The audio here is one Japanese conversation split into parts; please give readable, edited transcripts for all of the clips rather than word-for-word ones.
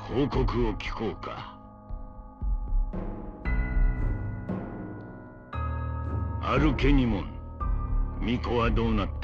報告を聞こうか。アルケニモン、巫女はどうなった？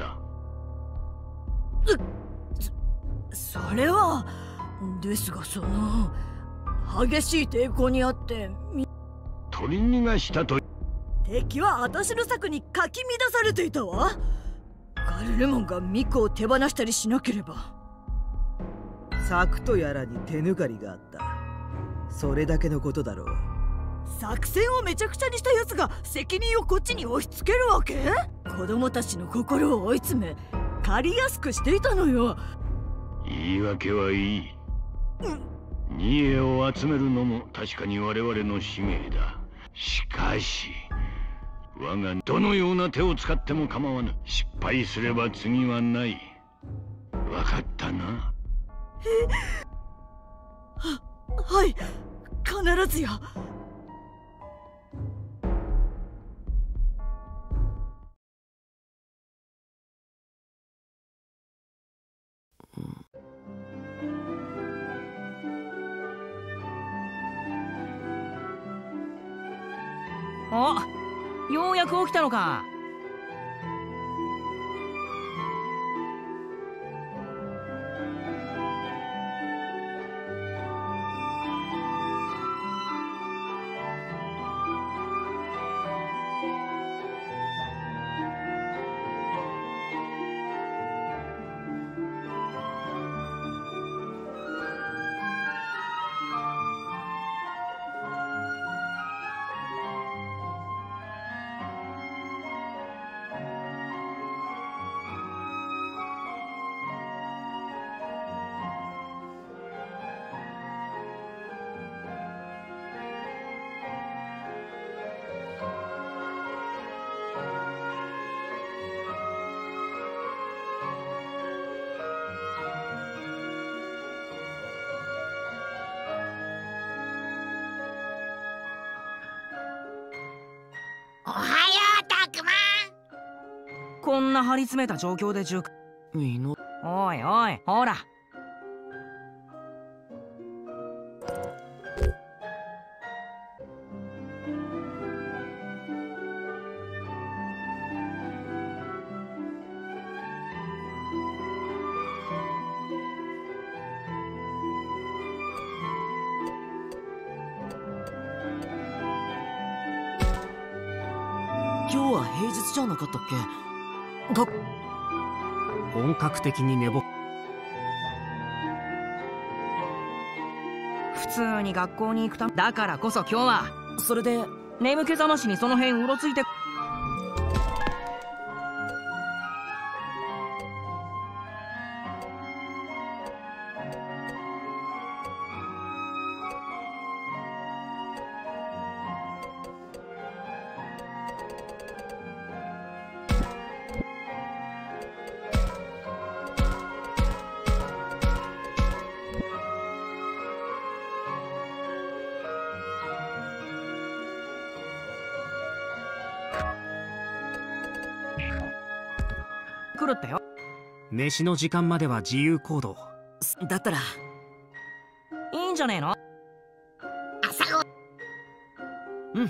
それはですが、激しい抵抗にあって取り逃がしたと。 敵は私の策にかき乱されていたわ。ガルレモンが巫女を手放したりしなければ。 策とやらに手抜かりがあった。それだけのことだろう。 作戦をめちゃくちゃにした奴が責任をこっちに押し付けるわけ？子供たちの心を追い詰め借りやすくしていたのよ。 言い訳はいい。ニエを集めるのも確かに我々の使命だ。しかし我がどのような手を使っても構わぬ。失敗すれば次はない。分かったな。 はい、必ずや。 お、ようやく起きたのか。 おはよう、たくま。 こんな張り詰めた状況でおいおい、ほら。 今日は平日じゃなかったっけ？ 本格的に寝ぼ普通に学校に行くためだからこそ今日はそれで眠気覚ましにその辺うろついて。来るってよ。 飯の時間までは自由行動だったらいいんじゃねえの？ 朝ごうん。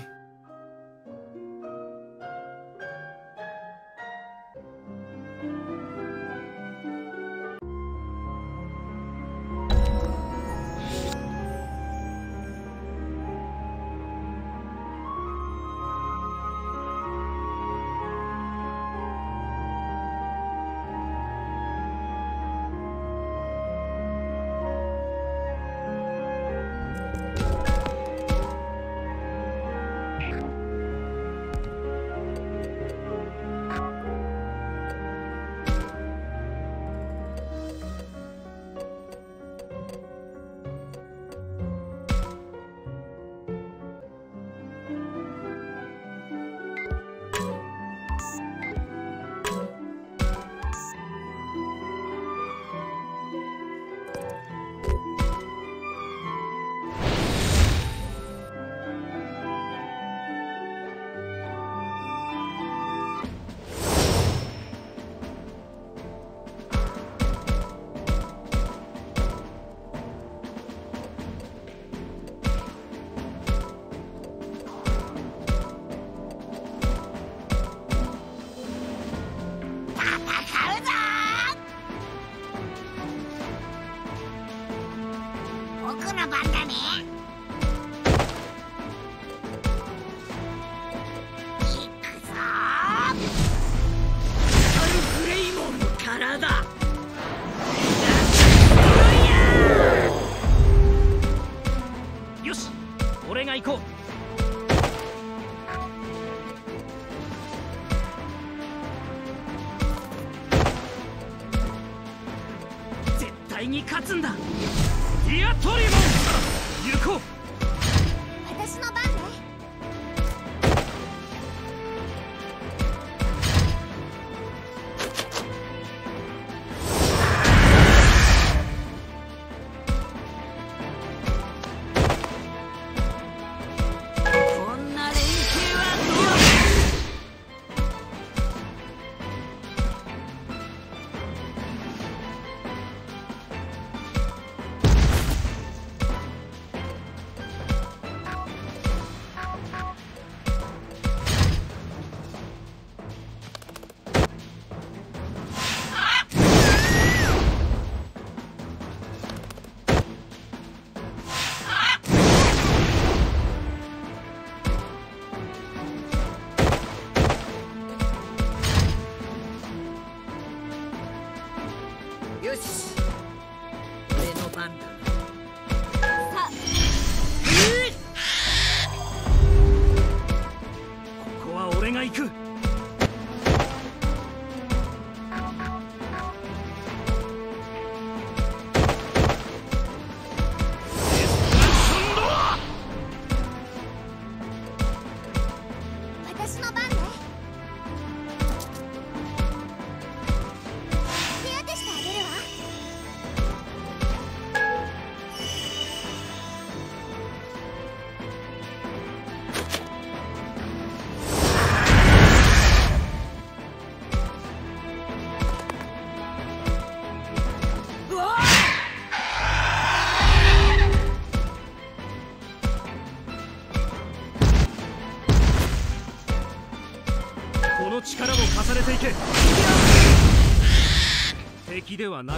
の番だね。行くぞー。 サルグレイモンの体よし、俺が行こう。絶対に勝つんだ。ディアトリモン、行こう。 私の番ね。 こんな連携はどう？よし、俺の番だ。さあ、 ここは俺が行く。 私の番ね。手当てしてあげるわ。 この力も重ねていけ。敵ではなかった。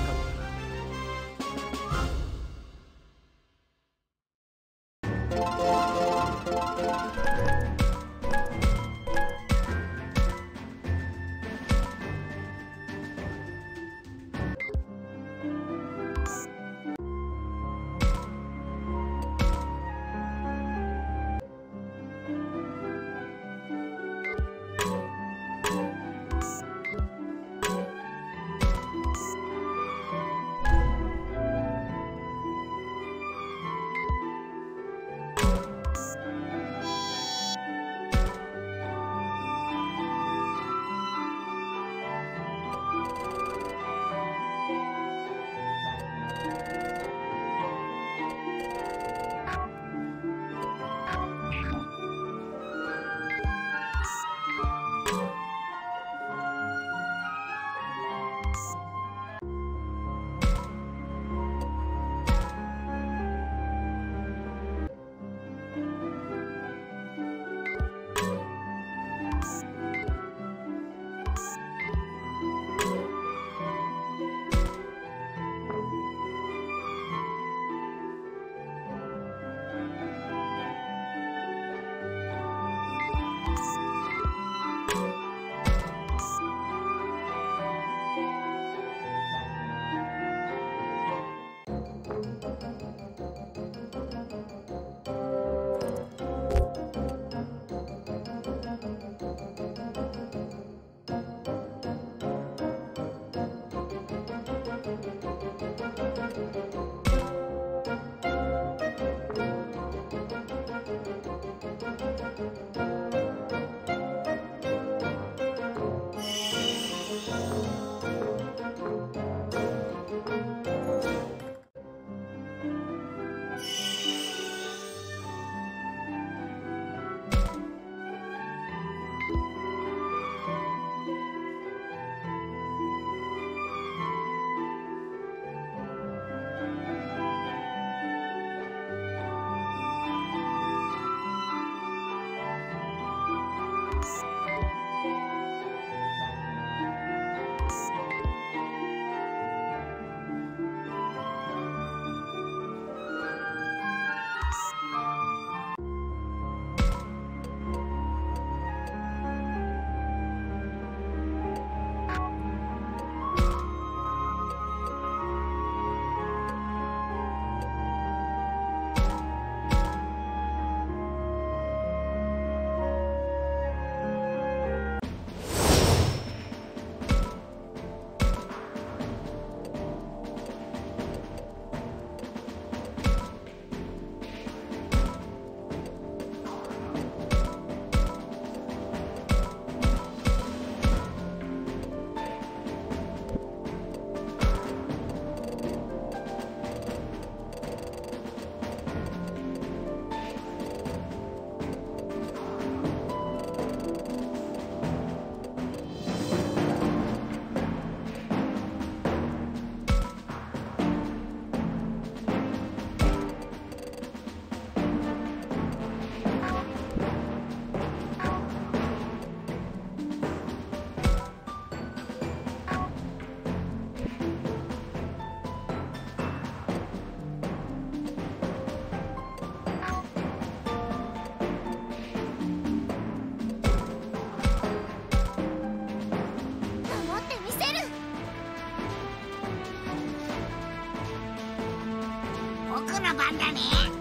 番だね。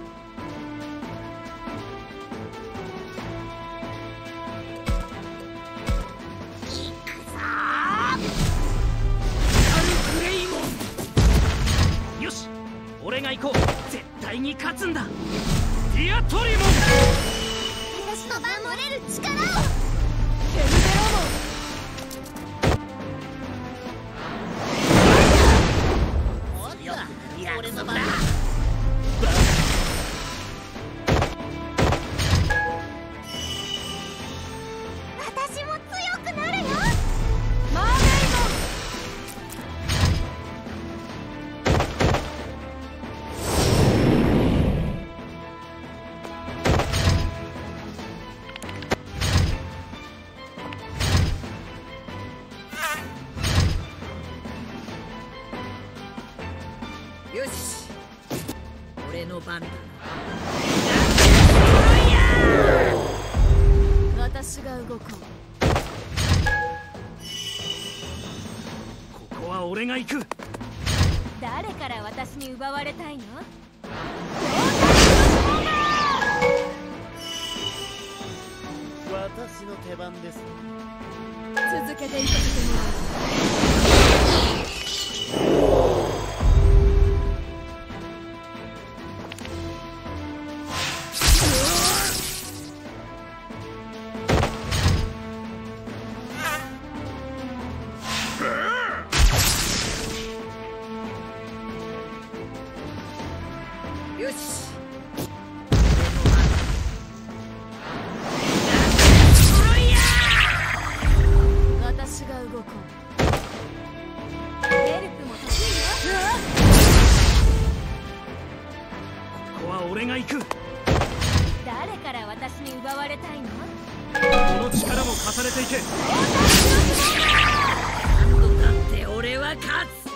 行くぞクレイモン。よし、俺が行こう。絶対に勝つんだ。ディアトリモン。 私の番守れる力を。 ケルベロモン。 俺の番だ。私も強くなるよ。 マーメイモン。よし、俺の番だ。私が動こう。 ここは俺が行く。 誰から私に奪われたいの？ 私の手番です。 続けていかせてもらう。よし、私が動こう。 ヘルプも得意よ。 ここは俺が行く。 誰から私に奪われたいの？ この力も重ねていけ。 何度だって俺は勝つ。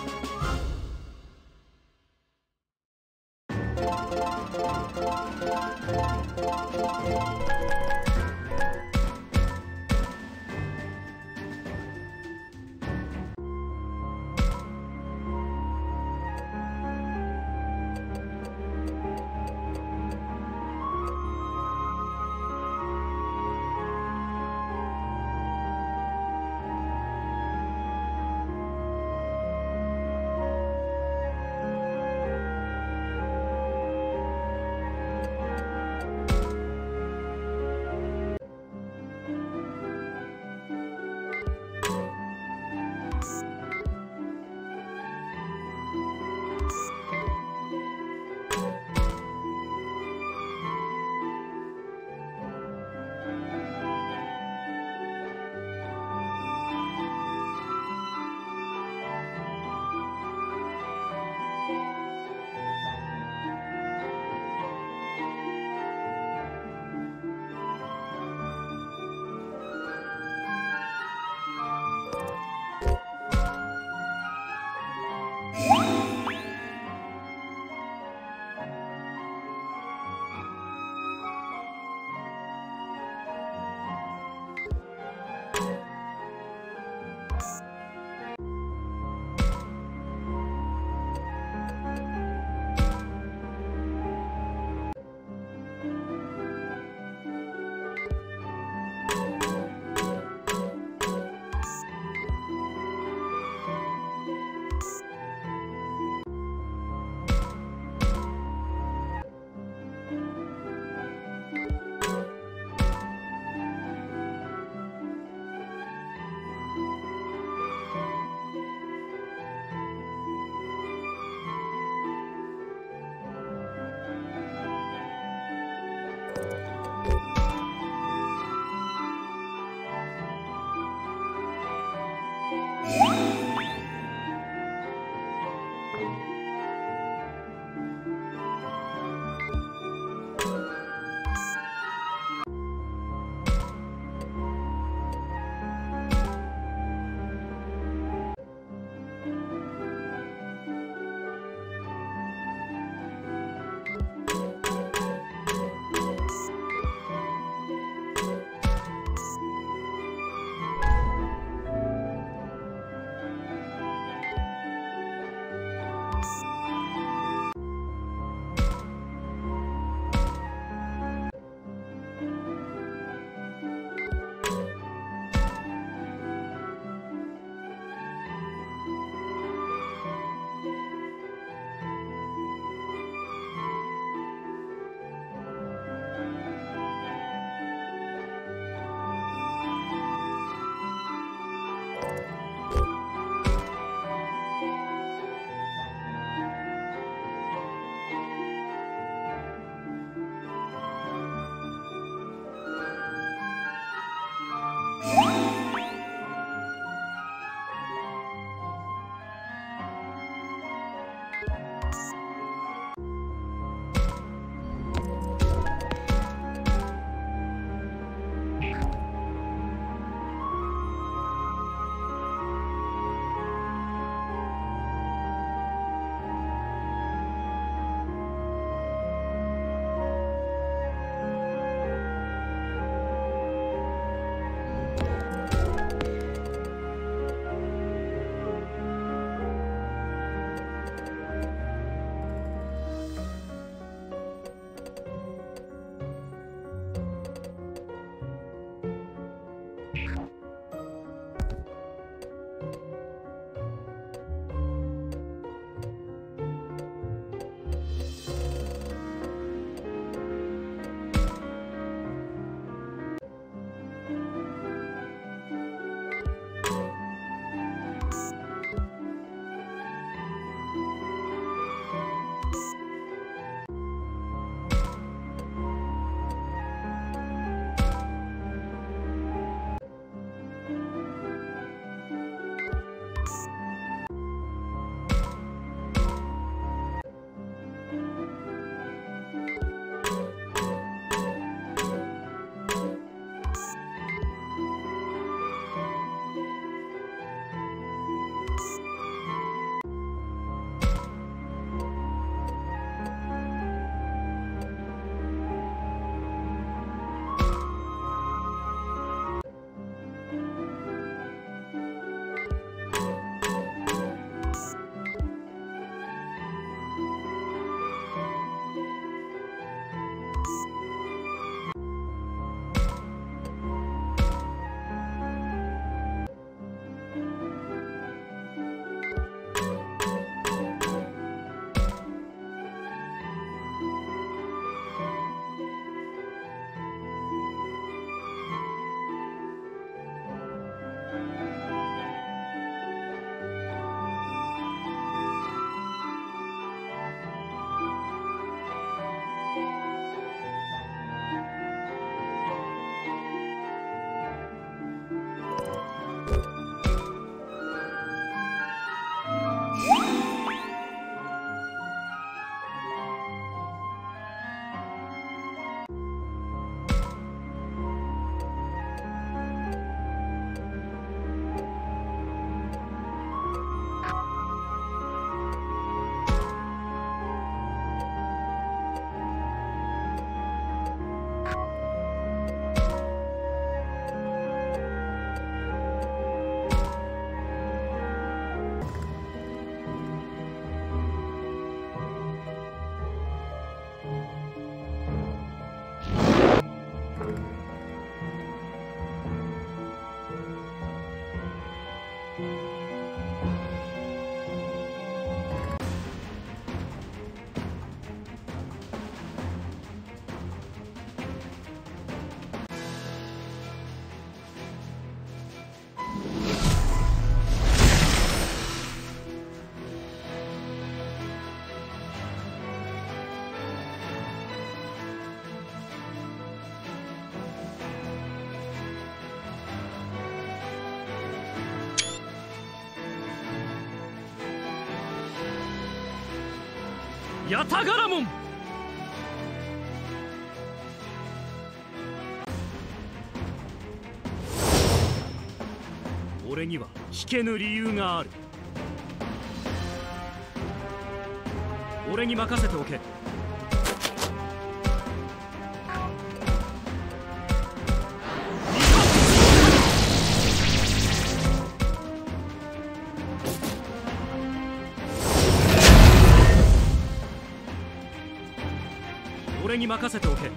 ヤタガラモン。俺には引けぬ理由がある。俺に任せておけ。俺に任せておけ。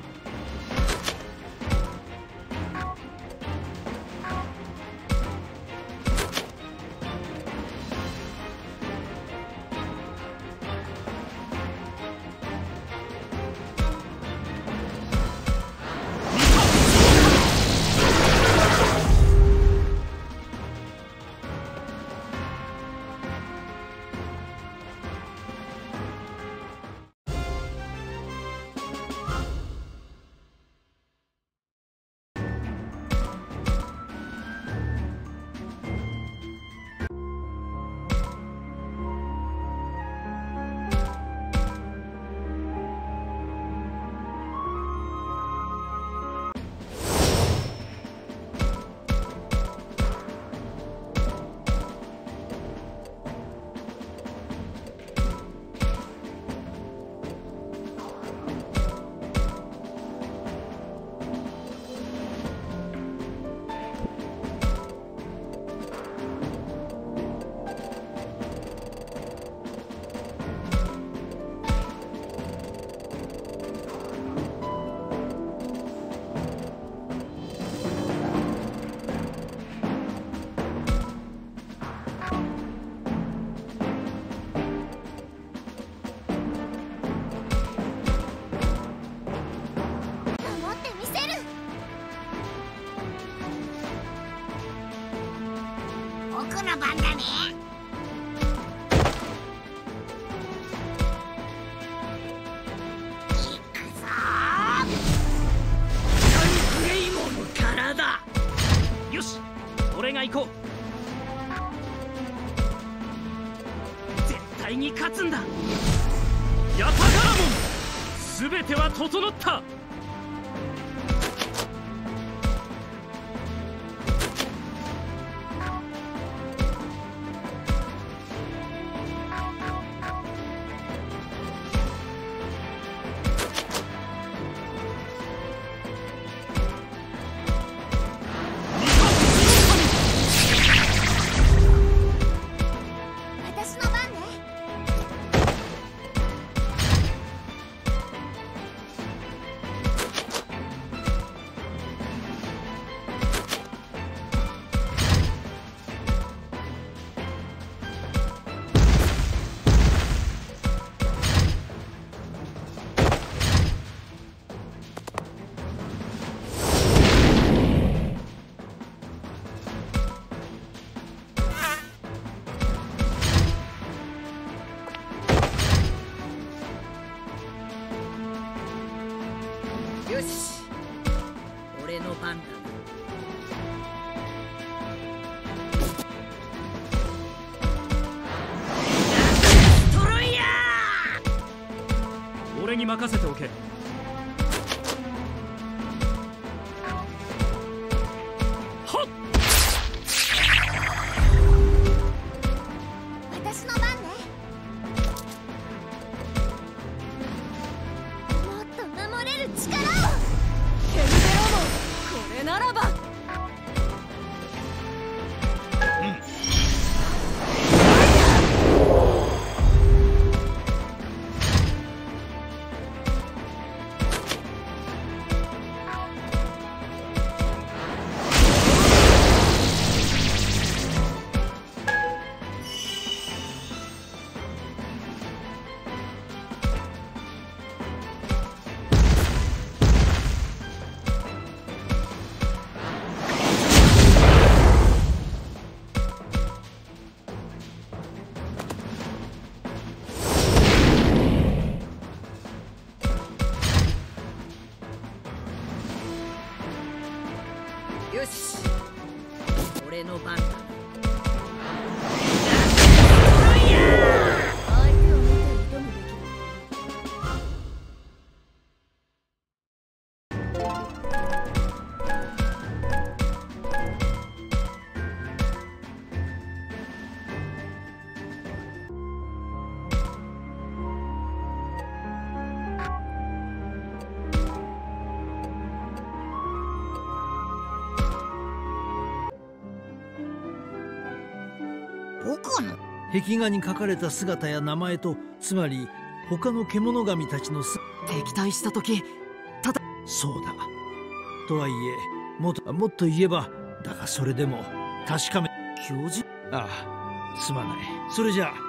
俺が行こう。絶対に勝つんだ。ヤタガラモン、全ては整った。 よし、俺の番だ。トロイヤー、 俺に任せておけ。はっ、 私の番ね。もっと守れる力を。 ヘルベロモン、これならば。よし、俺の番だ。相手を見て挑むべきだ。 僕の壁画に描かれた姿や名前と、つまり他の獣神たちの敵対した時そうだ。とはいえもっと言えば、だがそれでも確かめ。 教授。 ああ、すまない。それじゃあ。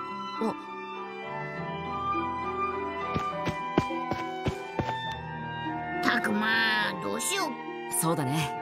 たくまどうしよう。 そうだね。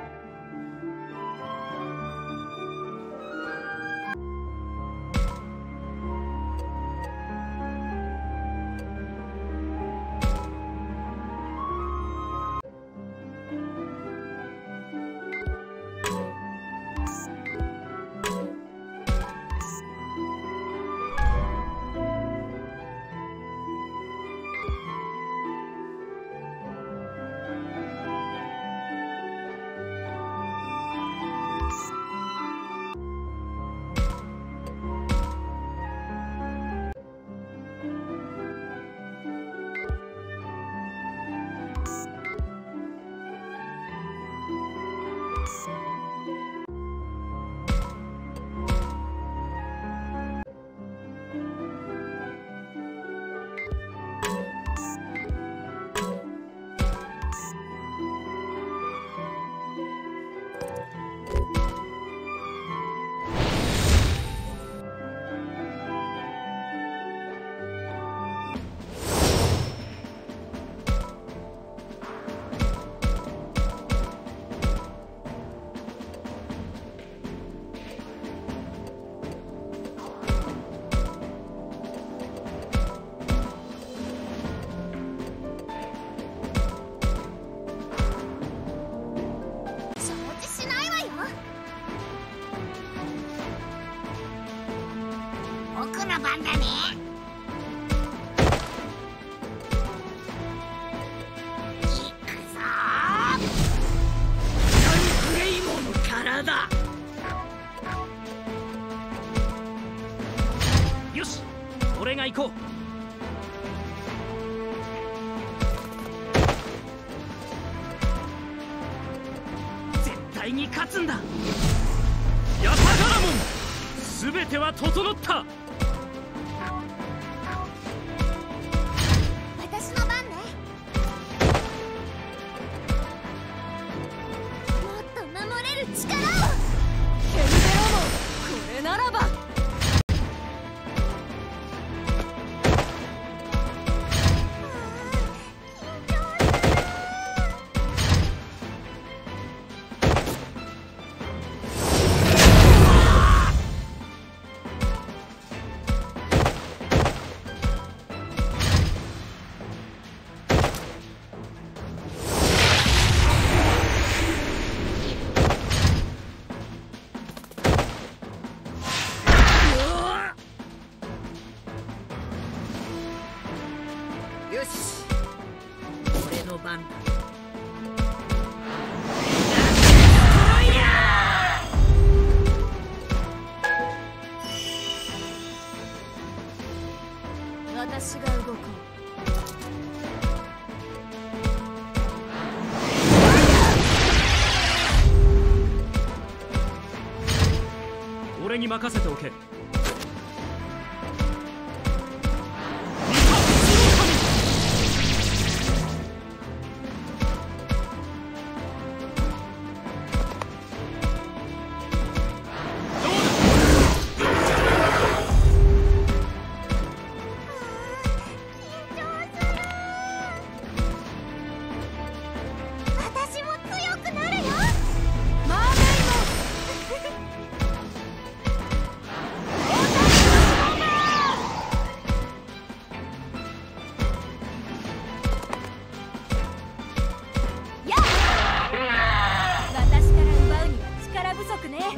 僕の番だね。行くぞー。 グレイモーの体。 よし、俺が行こう。絶対に勝つんだ。ヤタガラモン、全ては整った。 私の番ね。もっと守れる力を。 ケルベロモン、これならば。 よし、俺の番だ。 私が動こう。 俺に任せておけ。 私も強くなるよ。 マーメイモン。やっ、私から奪うには力不足ね。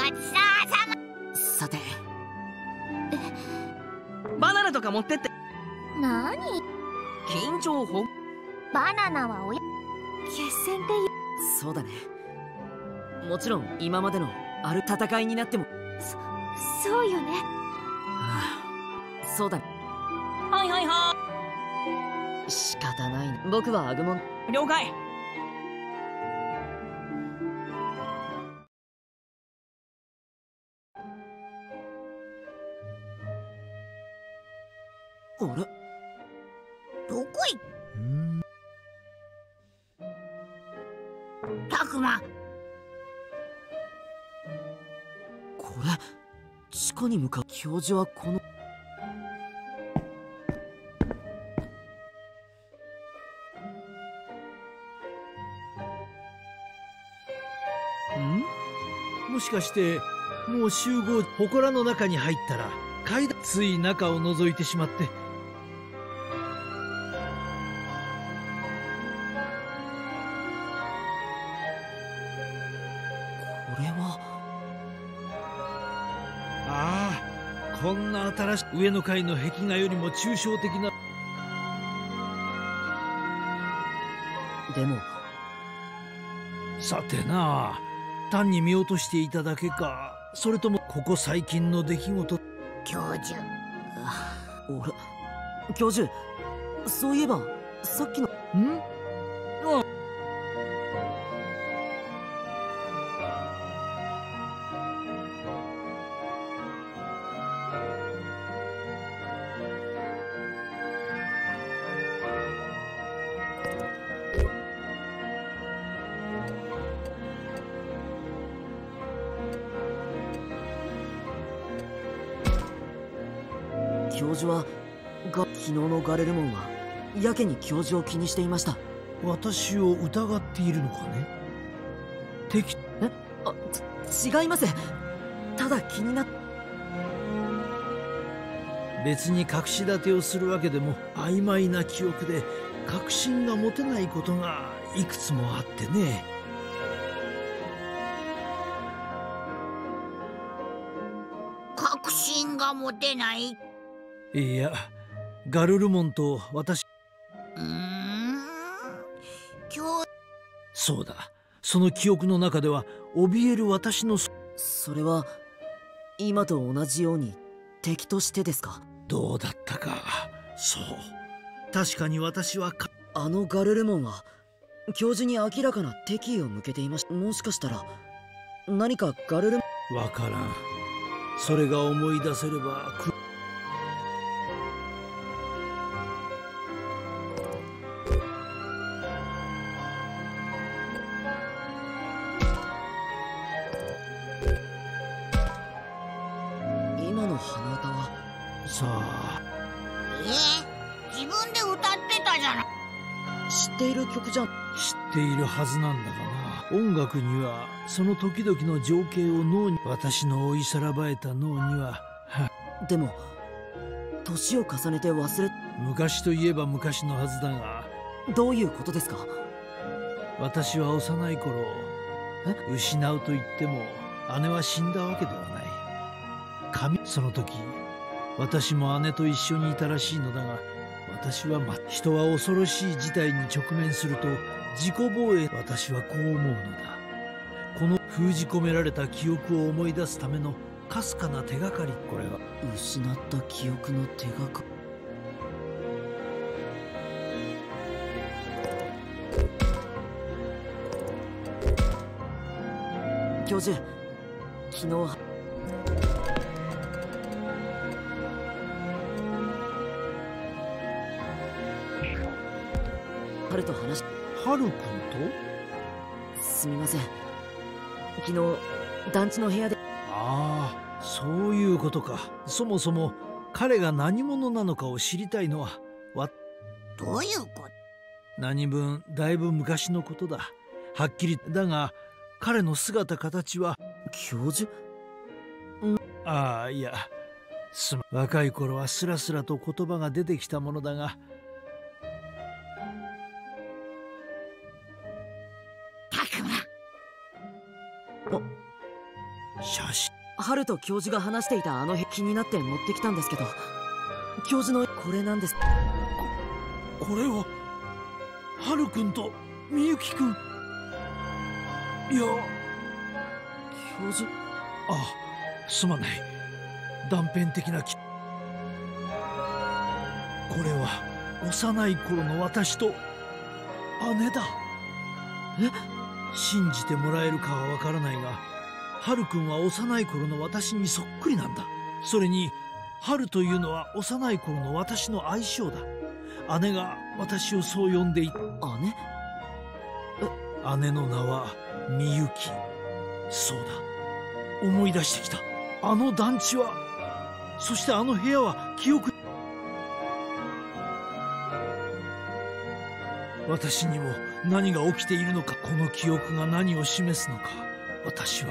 ちそうさま。 さて、 バナナとか持ってって。 なに、 緊張ほバナナは決戦っていう。 そうだね。もちろん今までのある戦いになっても。 そうよね。 そうだね。 はいはいは仕方ないね。僕はアグモン。 了解。 あれ、 どこいたくま。 これ地下に向かう。教授はこの。 もしかしてもう集合。祠の中に入ったら階段、つい中を覗いてしまって。 これは。 ああ、こんな新しい上の階の壁画よりも抽象的な。 でもさてな、単に見落としていただけか、それともここ最近の出来事。 教授。 俺、教授、そういえばさっきの。教授は昨日のガレルモンはやけに教授を気にしていました。 私を疑っているのかね。 違います。ただ気になっ。 別に隠し立てをするわけでも、曖昧な記憶で確信が持てないことがいくつもあってね。 確信が持てない。 いや、ガルルモンと私。そうだ、その記憶の中では怯える私の。 それは今と同じように敵としてですか。 どうだったか。そう、確かに私はあのガルルモンは教授に明らかな敵意を向けていました。もしかしたら何かガルルモン。 わからん。それが思い出せれば今の鼻歌は。 さあ。 自分で歌ってたじゃない。 知っている曲じゃん。 知っているはずなんだがな。音楽にはその時々の情景を脳に。私の追いさらばえた脳には。 でも年を重ねて忘れ。 昔といえば昔のはずだが。 どういうことですか。 私は幼い頃、失うと言っても姉は死んだわけではない。その時私も姉と一緒にいたらしいのだが、私は人は恐ろしい事態に直面すると自己防衛。私はこう思うのだ。この封じ込められた記憶を思い出すためのかすかな手がかり。これは失った記憶の手がかり。教授、昨日ハルと話し。 ハル君と？ すみません、昨日団地の部屋で。 ああ、そういうことか。そもそも彼が何者なのかを知りたいのはどういうこと？ 何分だいぶ昔のことだ。はっきりだが彼の姿形は。 教授？ ああ、いや、若い頃はスラスラと言葉が出てきたものだが。 写真。 ハルと教授が話していたあの辺気になって持ってきたんですけど、教授のこれなんです。 これはハルくんとみゆきくん。いや、 教授。 すまない。断片的なこれは幼い頃の私と姉だ。信じてもらえるかはわからないが、ハルくんは幼い頃の私にそっくりなんだ。それにハルというのは幼い頃の私の愛称だ。姉が私をそう呼んでいた。姉の名はみゆき。そうだ、思い出してきた。あの団地は、そしてあの部屋は記憶。私にも何が起きているのか、この記憶が何を示すのか、私は。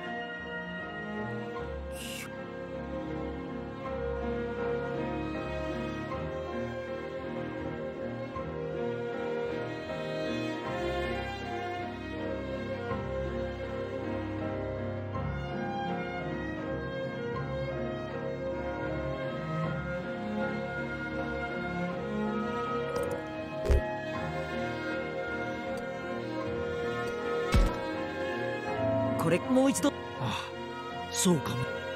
これもう一度。 そうかも。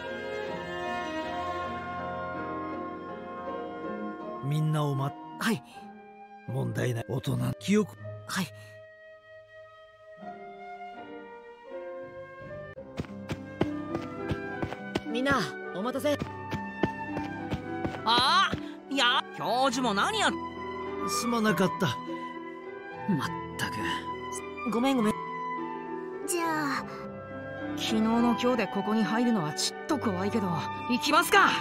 みんなをはい。問題ない。大人記憶。 はい。みんなお待たせ。 いや、教授も何や。 すまなかった。 まったく。ごめん。 じゃあ昨日の今日でここに入るのはちっと怖いけど、行きますか。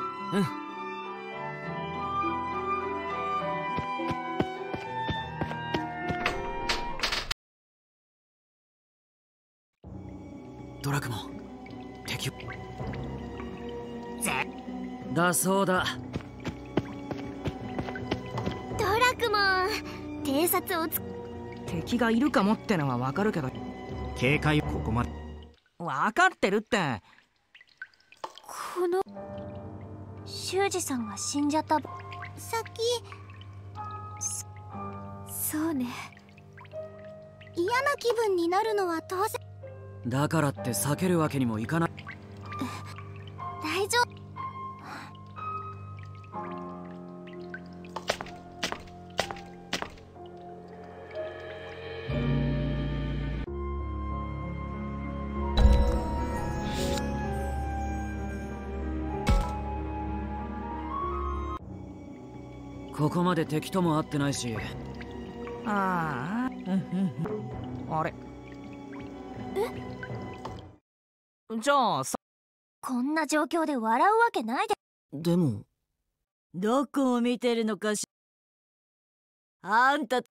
ドラクモン、敵だそうだ。 ドラクモン、偵察を敵がいるかもってのはわかるけど、 警戒ここまでわかってるって。 この修二さんが死んじゃった。そうね。嫌な気分になるのは当然だからって避けるわけにもいかない。 大丈夫。 ここまで敵とも会ってないし。 あれ。じゃあこんな状況で笑うわけないで。 でもどこを見てるのかしあんた。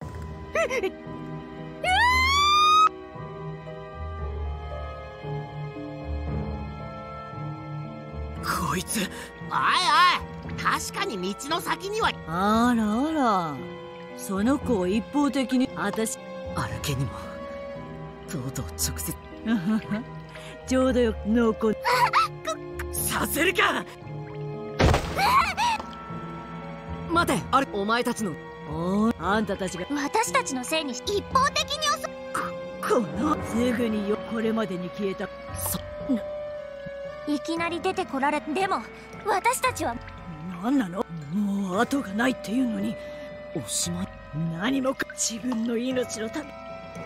こいつ。 おいおい、確かに道の先には。 あらその子を一方的に私歩けにもとうとう直接ちょうどよ濃厚させるか。待て、あれお前たちの。 あんたたちが私たちのせいに一方的にこのすぐにこれまでに消えた。 いきなり出てこられ。でも私たちは何なの。もう後がないっていうのにおしまい。 何もか自分の命のため。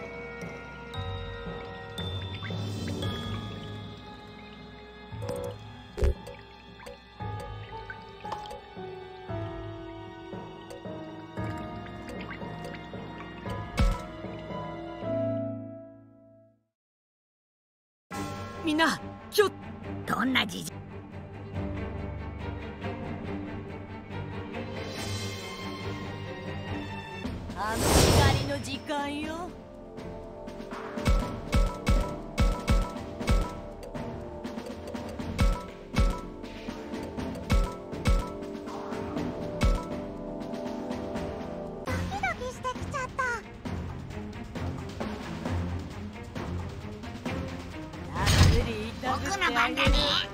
みんなどんな事情。あの光の時間よ。 ドキドキしてきちゃった。 たっぷりいた僕の番だね。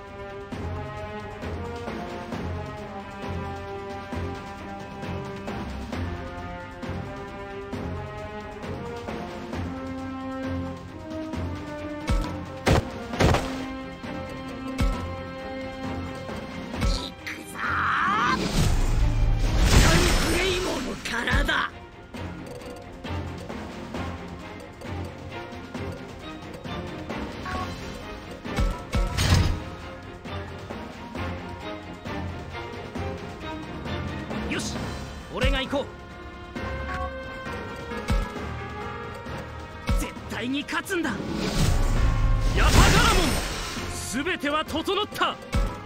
よし、俺が行こう。絶対に勝つんだ。ヤタガラモン、全ては整った。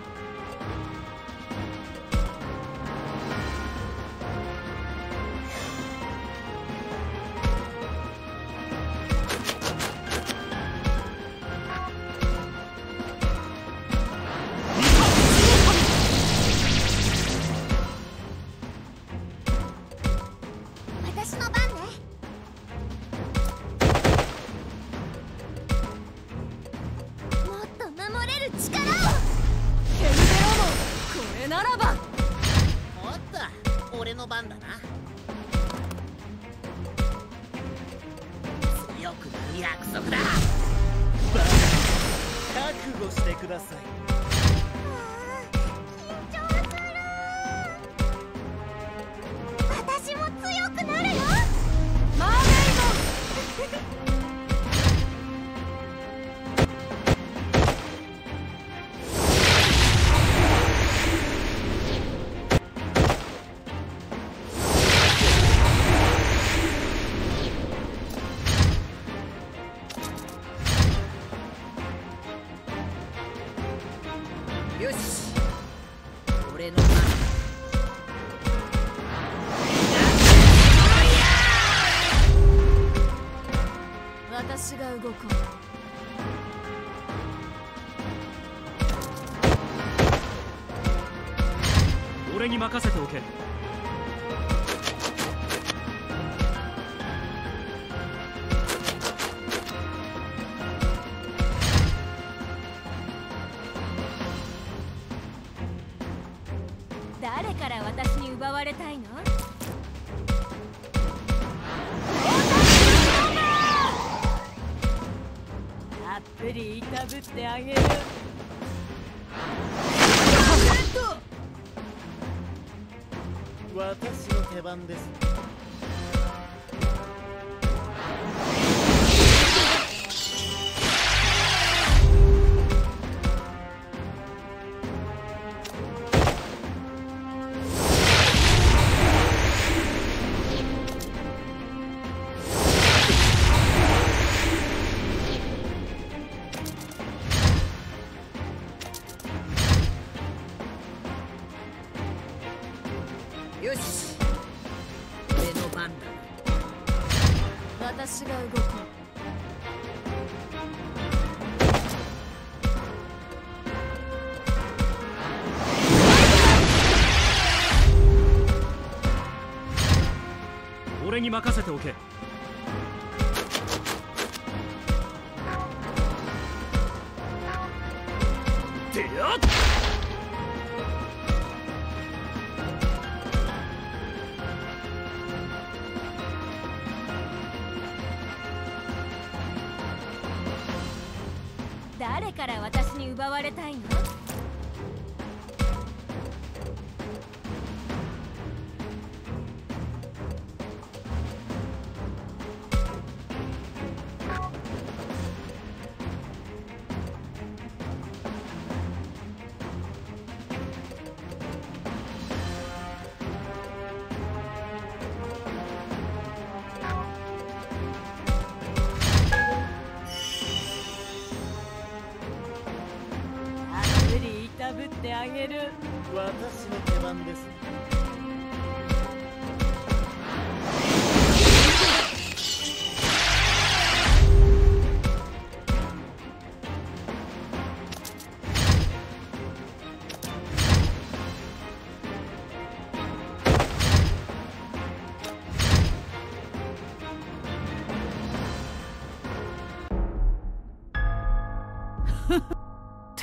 私の番ね。もっと守れる力を。 ケルベロモン、これならば。 おっと、俺の番だな。強くなる約束だ。 覚悟してください。 緊張する。私も強くなるよ。 マーメイドンよし、俺の番。 私が動こう。 俺に任せておけ。 誰から私に奪われたいの？ たっぷりいたぶってあげる。 私の手番です。 よし、俺の番だ。 私が動こ俺に任せておけ。でやっ、 誰から私に奪われたいの？ たぶってあげる。 私の手番です。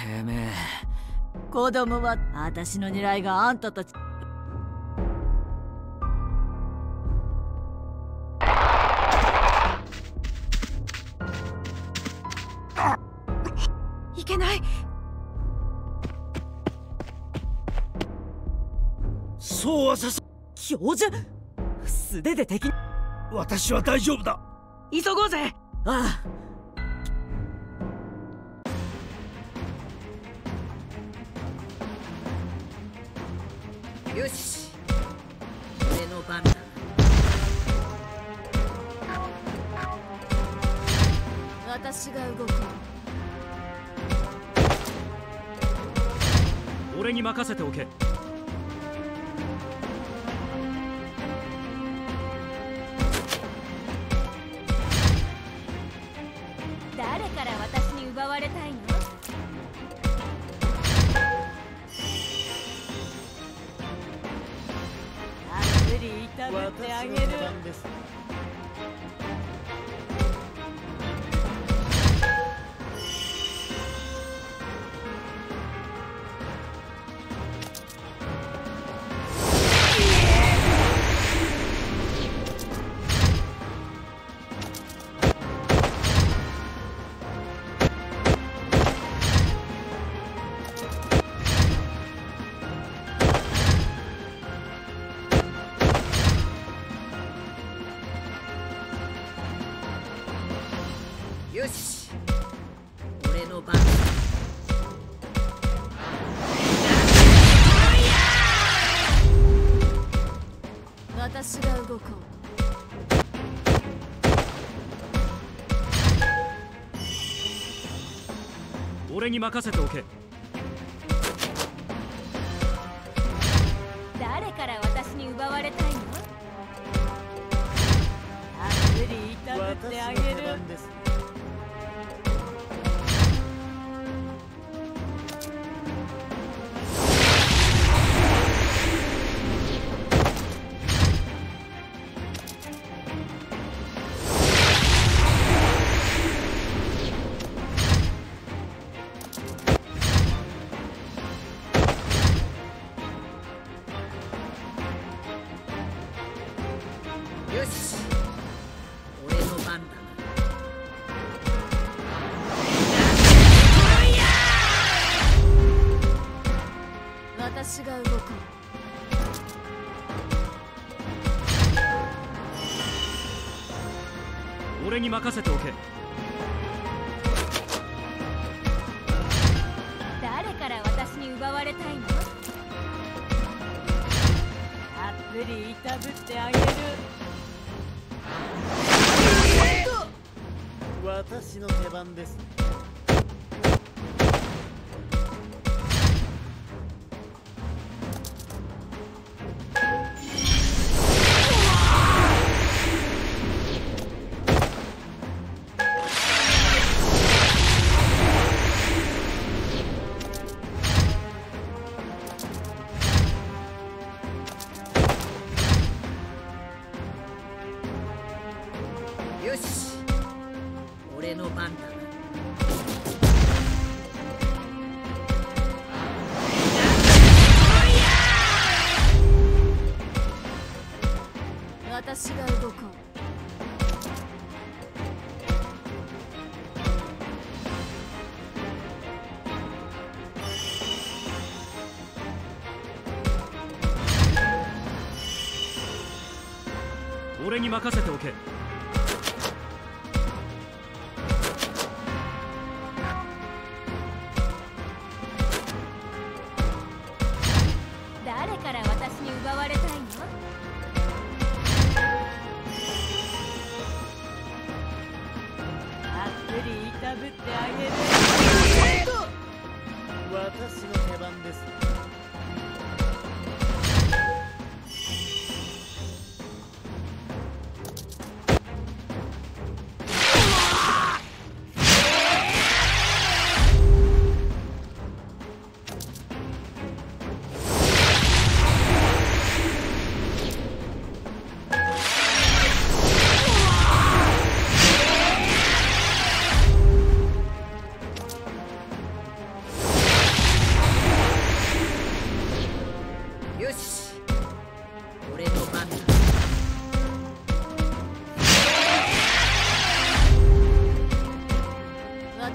てめえ、子供は私の狙いがあんたたち。 いけない。 そうはさせ。 教授、素手で敵。 私は大丈夫だ。 急ごうぜ。 ああ。よし、俺の番だ。私が動く。 俺に任せておけ。 誰から私に奪われたいの？ たっぷり炒めてあげる。よし、俺の番だ。私が動こう。 俺に任せておけ。 誰から私に奪われたいの？ たっぷり炒めてあげる。よし、俺の番だ。私が動こう。 俺に任せておけ。 誰から私に奪われたいの？ たっぷり炒ぶってあげる。 私の手番です。 よし、俺の番だ。私が動こう。 俺に任せておけ。 誰から私に奪われたいの？ たっぷり炒ぶってあげる。 私の手番です。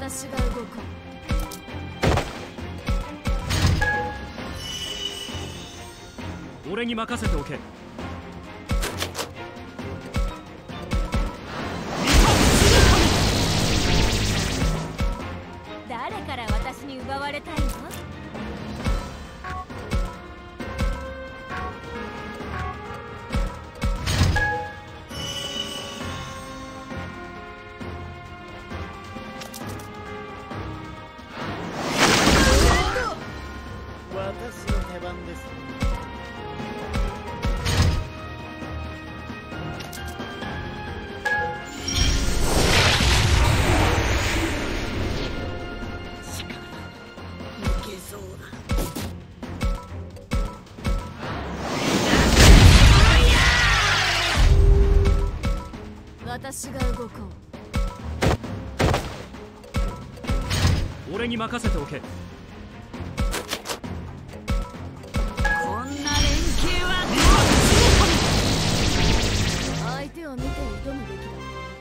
私が動く。 俺に任せておけ。 誰から私に奪われたいの？ 私の手番です。 私が動こう。俺に任せておけ。 こんな連携は相手を見て挑むべきだ。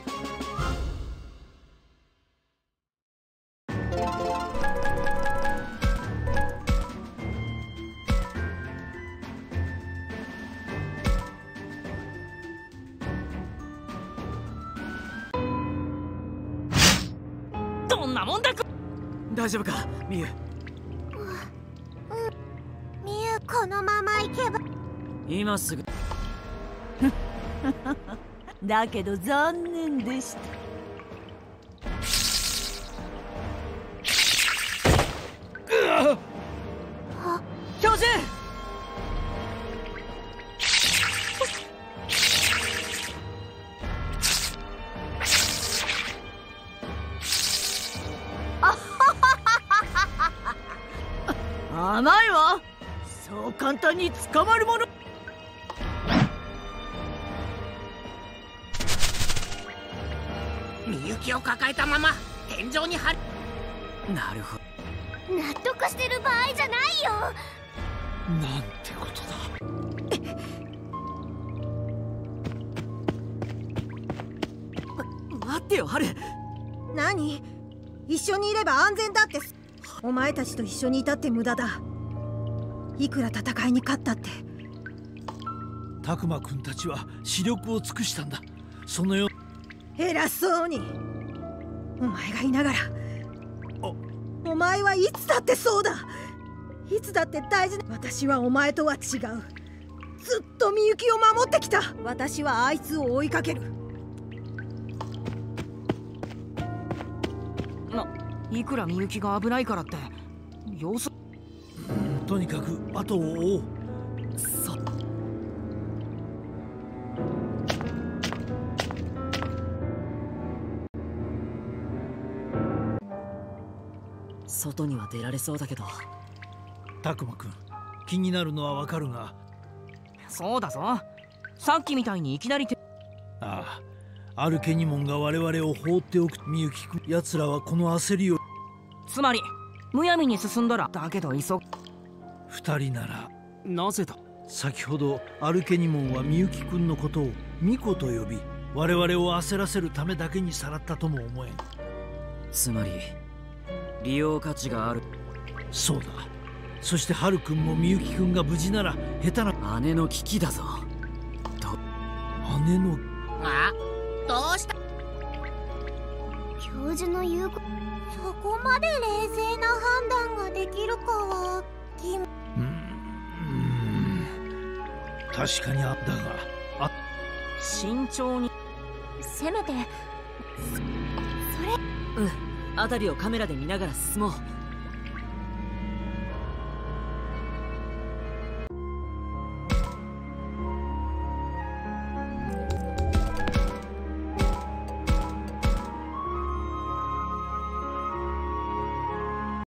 どんなもんだ。 大丈夫かミユ。 ミユ、このまま行けば。 今すぐだけど残念でした。 教授。 甘いわ。そう簡単に捕まるもの。 みゆきを抱えたまま天井に張る。 なるほど。 納得してる場合じゃないよ。 なんてことだ。待ってよハル。 何？一緒にいれば安全だって。お前たちと一緒にいたって無駄だ。いくら戦いに勝ったって。 タクマくんたちは視力を尽くしたんだ。そのよ偉そうに。お前がいながら。お前はいつだってそうだ。いつだって大事な。私はお前とは違う。ずっとみゆきを守ってきた。私はあいつを追いかける。 いくらみゆきが危ないからって様子。 とにかく後を追おう。 外には出られそうだけど。 タクマくん、気になるのはわかるが。 そうだぞ。さっきみたいにいきなりああ、アルケニモンが我々を放っておく。みゆきくん、奴らはこの焦りを。 つまりむやみに進んだら。だけど急ぐ。 二人ならなぜだ。 先ほどアルケニモンはみゆきくんのことをミコと呼び、我々を焦らせるためだけにさらったとも思えん。 つまり利用価値がある。 そうだ。そしてハルくんもみゆきくんが無事なら下手な。 姉の危機だぞ。 姉の。 どうした？ 教授の言うこと、そこまで冷静な判断ができるかは疑問。 確かにあったが、 慎重に。 せめて辺りをカメラで見ながら進もう。